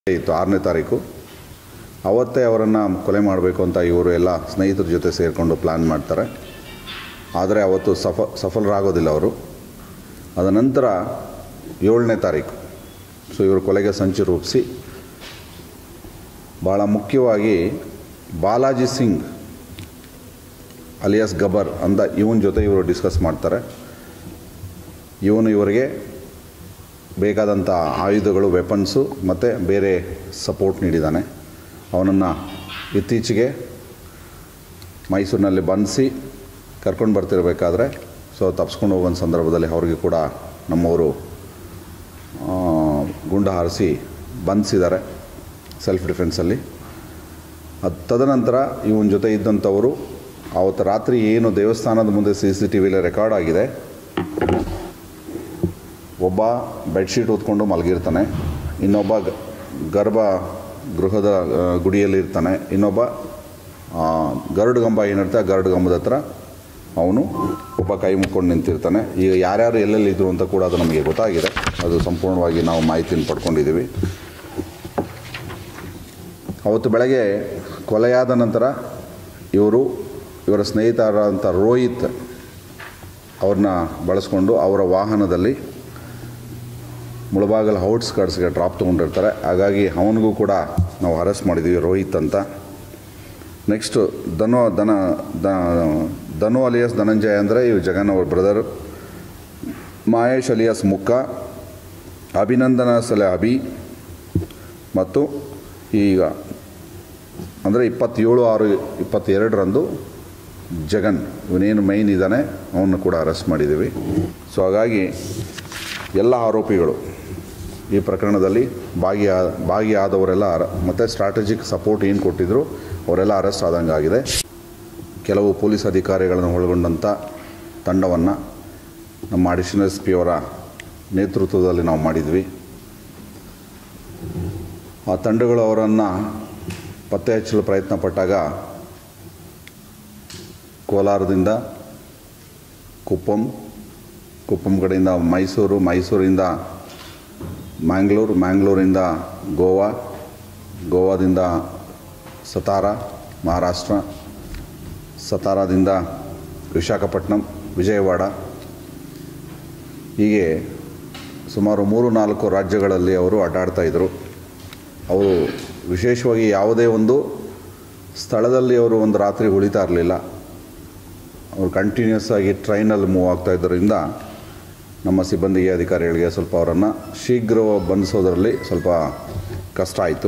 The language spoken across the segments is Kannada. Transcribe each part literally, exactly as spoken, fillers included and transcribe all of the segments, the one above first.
ಇತ್ತು ಆರನೇ ತಾರೀಕು ಅವತ್ತೇ ಅವರನ್ನು ಕೊಲೆ ಮಾಡಬೇಕು ಅಂತ ಇವರು ಎಲ್ಲ ಸ್ನೇಹಿತರ ಜೊತೆ ಸೇರಿಕೊಂಡು ಪ್ಲ್ಯಾನ್ ಮಾಡ್ತಾರೆ. ಆದರೆ ಅವತ್ತು ಸಫ ಸಫಲರಾಗೋದಿಲ್ಲ ಅವರು. ಅದ ನಂತರ ಏಳನೇ ತಾರೀಕು ಸೊ ಇವರು ಕೊಲೆಗೆ ಸಂಚು ರೂಪಿಸಿ ಭಾಳ ಮುಖ್ಯವಾಗಿ ಬಾಲಾಜಿ ಸಿಂಗ್ ಅಲಿಯಾಸ್ ಗಬ್ಬರ್ ಅಂತ ಇವನ ಜೊತೆ ಇವರು ಡಿಸ್ಕಸ್ ಮಾಡ್ತಾರೆ. ಇವನು ಇವರಿಗೆ ಬೇಕಾದಂಥ ಆಯುಧಗಳು, ವೆಪನ್ಸು ಮತ್ತು ಬೇರೆ ಸಪೋರ್ಟ್ ನೀಡಿದ್ದಾನೆ. ಅವನನ್ನು ಇತ್ತೀಚೆಗೆ ಮೈಸೂರಿನಲ್ಲಿ ಬಂಧಿಸಿ ಕರ್ಕೊಂಡು ಬರ್ತಿರಬೇಕಾದ್ರೆ ಸೊ ತಪ್ಪಿಸ್ಕೊಂಡು ಹೋಗೋ ಸಂದರ್ಭದಲ್ಲಿ ಅವ್ರಿಗೆ ಕೂಡ ನಮ್ಮವರು ಗುಂಡು ಹಾರಿಸಿ ಬಂಧಿಸಿದ್ದಾರೆ ಸೆಲ್ಫ್ ಡಿಫೆನ್ಸಲ್ಲಿ. ಅದು ತದನಂತರ ಇವನ ಜೊತೆ ಇದ್ದಂಥವರು ಆವತ್ತು ರಾತ್ರಿ ಏನು ದೇವಸ್ಥಾನದ ಮುಂದೆ ಸಿ ಸಿ ಟಿ ವಿಲಿ ರೆಕಾರ್ಡ್ ಆಗಿದೆ, ಒಬ್ಬ ಬೆಡ್ಶೀಟ್ ಹೊತ್ಕೊಂಡು ಮಲಗಿರ್ತಾನೆ, ಇನ್ನೊಬ್ಬ ಗರ್ಭ ಗೃಹದ ಗುಡಿಯಲ್ಲಿರ್ತಾನೆ, ಇನ್ನೊಬ್ಬ ಗರುಡಗಂಬ ಏನಿರುತ್ತೆ ಆ ಗರುಡಗಂಬದ ಹತ್ರ ಅವನು ಒಬ್ಬ ಕೈ ಮುಕ್ಕೊಂಡು ನಿಂತಿರ್ತಾನೆ. ಈಗ ಯಾರ್ಯಾರು ಎಲ್ಲೆಲ್ಲಿದ್ದರು ಅಂತ ಕೂಡ ಅದು ನಮಗೆ ಗೊತ್ತಾಗಿದೆ. ಅದು ಸಂಪೂರ್ಣವಾಗಿ ನಾವು ಮಾಹಿತಿಯನ್ನು ಪಡ್ಕೊಂಡಿದ್ದೀವಿ. ಅವತ್ತು ಬೆಳಗ್ಗೆ ಕೊಲೆಯಾದ ನಂತರ ಇವರು ಇವರ ಸ್ನೇಹಿತರಾದಂಥ ರೋಹಿತ್ ಅವ್ರನ್ನ ಬಳಸ್ಕೊಂಡು ಅವರ ವಾಹನದಲ್ಲಿ ಮುಳಬಾಗಲ ಔಟ್ಸ್ಕರ್ಟ್ಸ್ಗೆ ಡ್ರಾಪ್ ತೊಗೊಂಡಿರ್ತಾರೆ. ಹಾಗಾಗಿ ಅವನಿಗೂ ಕೂಡ ನಾವು ಅರೆಸ್ಟ್ ಮಾಡಿದ್ದೀವಿ, ರೋಹಿತ್ ಅಂತ. ನೆಕ್ಸ್ಟು ಧನು ಧನ ಧನು ಅಲಿಯಾಸ್ ಧನಂಜಯ ಅಂದರೆ ಇವು ಜಗನ್ ಅವ್ರ ಬ್ರದರ್. ಮಹೇಶ್ ಅಲಿಯಾಸ್ ಮುಕ್ಕ, ಅಭಿನಂದನ ಸಲೆ ಅಭಿ ಮತ್ತು ಈಗ ಅಂದರೆ ಇಪ್ಪತ್ತೇಳು ಆರು ಇಪ್ಪತ್ತೆರಡರಂದು ಜಗನ್ ಇವನೇನು ಮೈನ್ ಇದ್ದಾನೆ ಅವನ್ನ ಕೂಡ ಅರೆಸ್ಟ್ ಮಾಡಿದ್ದೀವಿ. ಸೊ ಹಾಗಾಗಿ ಎಲ್ಲ ಆರೋಪಿಗಳು ಈ ಪ್ರಕರಣದಲ್ಲಿ ಭಾಗಿಯಾ ಭಾಗಿಯಾದವರೆಲ್ಲ ಅರ ಮತ್ತು ಸ್ಟ್ರಾಟಜಿಕ್ ಸಪೋರ್ಟ್ ಏನು ಕೊಟ್ಟಿದ್ದರು ಅವರೆಲ್ಲ ಅರೆಸ್ಟ್ ಆದಂಗೆ ಆಗಿದೆ. ಕೆಲವು ಪೊಲೀಸ್ ಅಧಿಕಾರಿಗಳನ್ನು ಒಳಗೊಂಡಂಥ ತಂಡವನ್ನು ನಮ್ಮ ಅಡಿಷನಲ್ ಎಸ್ ಪಿ ಅವರ ನೇತೃತ್ವದಲ್ಲಿ ನಾವು ಮಾಡಿದ್ವಿ. ಆ ತಂಡಗಳು ಅವರನ್ನು ಪತ್ತೆ ಹಚ್ಚಲು ಪ್ರಯತ್ನ ಪಟ್ಟಾಗ ಕೋಲಾರದಿಂದ ಕುಪ್ಪಂ, ಕುಪ್ಪಂ ಕಡೆಯಿಂದ ಮೈಸೂರು, ಮೈಸೂರಿಂದ ಮ್ಯಾಂಗ್ಳೂರು, ಮ್ಯಾಂಗ್ಳೂರಿಂದ ಗೋವಾ, ಗೋವಾದಿಂದ ಸತಾರ ಮಹಾರಾಷ್ಟ್ರ, ಸತಾರಾದಿಂದ ವಿಶಾಖಪಟ್ಟಣಂ, ವಿಜಯವಾಡ, ಹೀಗೆ ಸುಮಾರು ಮೂರು ನಾಲ್ಕು ರಾಜ್ಯಗಳಲ್ಲಿ ಅವರು ಅಡ್ಡಾಡ್ತಾಯಿದ್ರು. ಅವರು ವಿಶೇಷವಾಗಿ ಯಾವುದೇ ಒಂದು ಸ್ಥಳದಲ್ಲಿ ಅವರು ಒಂದು ರಾತ್ರಿ ಉಳಿತಾ ಇರಲಿಲ್ಲ. ಅವರು ಕಂಟಿನ್ಯೂಸ್ ಆಗಿ ಟ್ರೈನಲ್ಲಿ ಮೂವ್ ಆಗ್ತಾಯಿದ್ದರಿಂದ ನಮ್ಮ ಸಿಬ್ಬಂದಿಗೆ, ಅಧಿಕಾರಿಗಳಿಗೆ ಸ್ವಲ್ಪ ಅವರನ್ನು ಶೀಘ್ರ ಬಂಧಿಸೋದರಲ್ಲಿ ಸ್ವಲ್ಪ ಕಷ್ಟ ಆಯಿತು.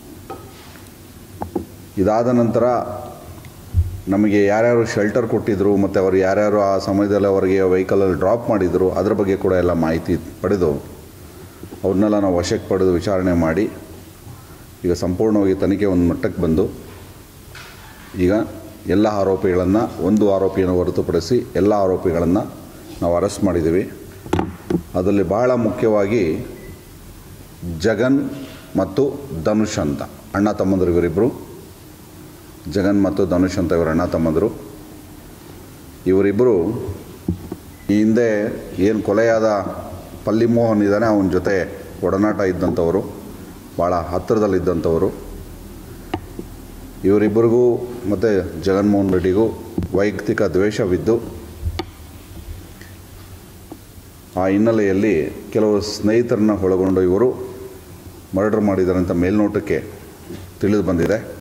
ಇದಾದ ನಂತರ ನಮಗೆ ಯಾರ್ಯಾರು ಶೆಲ್ಟರ್ ಕೊಟ್ಟಿದ್ದರು ಮತ್ತು ಅವರು ಯಾರ್ಯಾರು ಆ ಸಮಯದಲ್ಲಿ ಅವರಿಗೆ ವೆಹಿಕಲಲ್ಲಿ ಡ್ರಾಪ್ ಮಾಡಿದರು ಅದರ ಬಗ್ಗೆ ಕೂಡ ಎಲ್ಲ ಮಾಹಿತಿ ಪಡೆದು ಅವ್ರನ್ನೆಲ್ಲ ನಾವು ವಶಕ್ಕೆ ಪಡೆದು ವಿಚಾರಣೆ ಮಾಡಿ ಈಗ ಸಂಪೂರ್ಣವಾಗಿ ತನಿಖೆ ಒಂದು ಮಟ್ಟಕ್ಕೆ ಬಂದು ಈಗ ಎಲ್ಲ ಆರೋಪಿಗಳನ್ನು, ಒಂದು ಆರೋಪಿಯನ್ನು ಹೊರತುಪಡಿಸಿ ಎಲ್ಲ ಆರೋಪಿಗಳನ್ನು ನಾವು ಅರೆಸ್ಟ್ ಮಾಡಿದ್ದೀವಿ. ಅದರಲ್ಲಿ ಬಹಳ ಮುಖ್ಯವಾಗಿ ಜಗನ್ ಮತ್ತು ಧನುಷ್ ಅಂತ ಅಣ್ಣ ತಮ್ಮಂದರು, ಇವರಿಬ್ಬರು ಜಗನ್ ಮತ್ತು ಧನುಷ್ ಅಂತ ಇವರು ಅಣ್ಣ ತಮ್ಮಂದರು. ಇವರಿಬ್ಬರು ಈ ಹಿಂದೆ ಏನು ಕೊಲೆಯಾದ ಪಲ್ಲಿ ಮೋಹನ್ ಇದ್ದಾನೆ ಅವನ ಜೊತೆ ಒಡನಾಟ ಇದ್ದಂಥವರು, ಭಾಳ ಹತ್ತಿರದಲ್ಲಿದ್ದಂಥವರು. ಇವರಿಬ್ಬರಿಗೂ ಮತ್ತು ಜಗನ್ಮೋಹನ್ ರೆಡ್ಡಿಗೂ ವೈಯಕ್ತಿಕ ದ್ವೇಷವಿದ್ದು ಆ ಹಿನ್ನೆಲೆಯಲ್ಲಿ ಕೆಲವು ಸ್ನೇಹಿತರನ್ನ ಒಳಗೊಂಡು ಇವರು ಮರ್ಡರ್ ಮಾಡಿದ್ದಾರೆ ಅಂತ ಮೇಲ್ನೋಟಕ್ಕೆ ತಿಳಿದು ಬಂದಿದೆ.